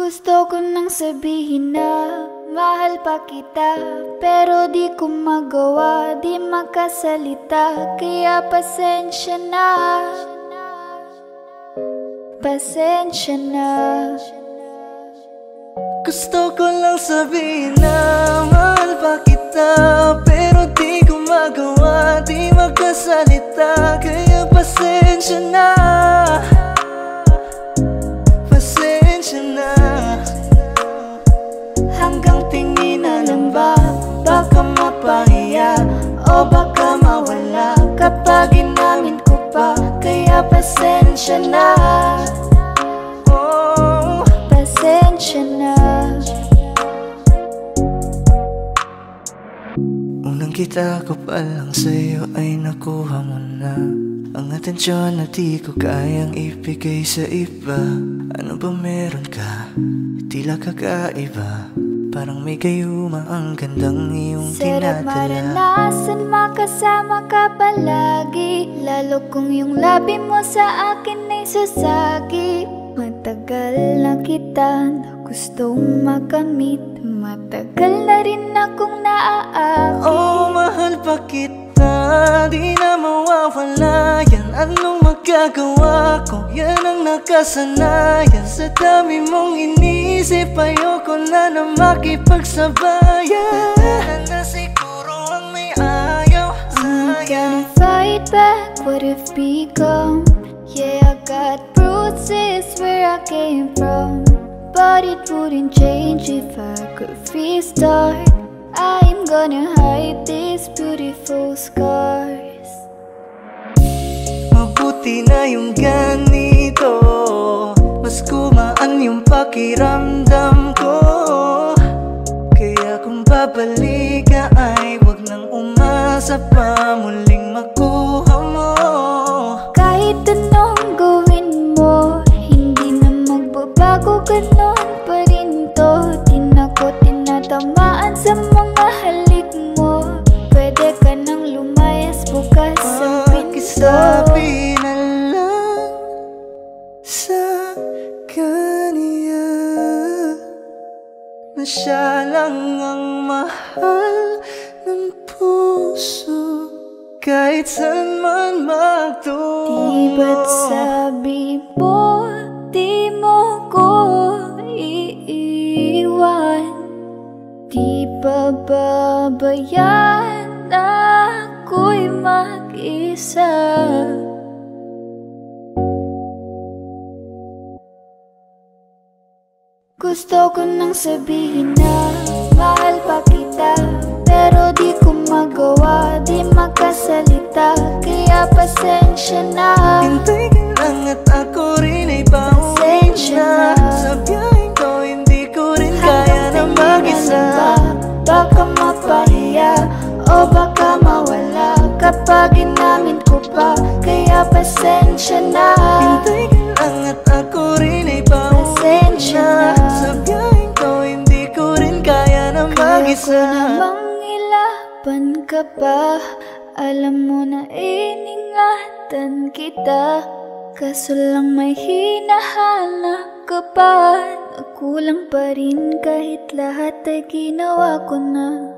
Gusto ko nang sabihin na mahal pa kita, pero di ko magawa, di makasalita. Kaya pasensya na, pasensya na. Gusto ko lang sabihin na mahal pa kita, pero di ko magawa, di makasalita. Kaya pasensya na, pasensya na. Hanggang tingin na lang ba, baka mapahiya o baka mawala kapag inamin ko pa. Kaya pasensya na, oh, pasensya na. unang kita ko pa lang sa'yo ay nakuha mo na ang atensyon na di ko kayang ibigay sa iba. Ano ba meron ka? Tila kakaiba, parang may gayuma ang gandang iyong Sarap tinadala. maranasan makasama ka palagi, lalo kung yung labi mo sa akin ay sasagi. Matagal na kita na gustong makamit, matagal na rin akong naaakit. Oh, mahal pa kita, di na mawawala yan. Anong magagawa ko? Yan ang nakasanayan. Sa dami mong inisip, ayoko na na makipagsabayan. Tatanan na siguro ang may ayaw I'm sa'yo. gonna fight back what have become. Yeah, I got bruises where I came from, but it wouldn't change if I could restart. I'm gonna hide these beautiful scars. Mabuti na yung ganito, mas gumaan yung pakiramdam ko. Kaya kung babalik ka ay wag nang umasa pa muling makuha mo. Kahit anong gawin mo, hindi na magbabago, ganon pa rin to. Di na ko tinatamaan sa mga halik mo. Pwede ka nang lumayas bukas sa pinto. Pakisabi na lang sa kanya na siya lang ang mahal ng puso, kahit saan man magtungo. Di ba't sabi mo, di mo ko iiwan? Di ba babayaan ako'y mag-isa? Gusto ko nang sabihin na mahal pa kita, pero di ko magawa, di makasalita. Kaya pasensya na, Hintay ka lang at ako rin ay pauwi pasensya na. na. Sa biyaheng to hindi ko rin kaya na mag-isa. Baka mapahiya o baka mawala kapag inamin ko pa. Kaya pasensya na, Hintay ka lang at ako rin ay pauwi pasensya na. na. Sa biyaheng to hindi ko rin kaya na Kaya ko mag-isa. namang ilaban ka pa, alam mo na iningatan kita. Kaso lang may hinahanap ka pa, nakulang pa rin kahit lahat ay ginawa ko na.